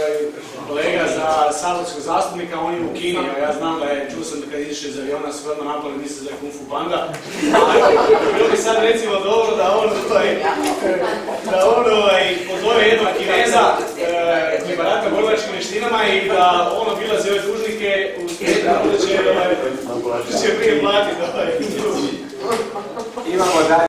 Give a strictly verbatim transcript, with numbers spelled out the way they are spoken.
kolega za saborskog zastupnika, on je u Kini, a ja znam da je, čuo sam da kad izišao iz aviona sve odmah napali, misle da je Kung Fu Panda. Bilo bi sad recimo dobro da on, da on pozove jednog Kineza koji barata borilačkim vještinama i da on obilazi ove dužnike u svijetu, da će prije platiti. Imamo dalje.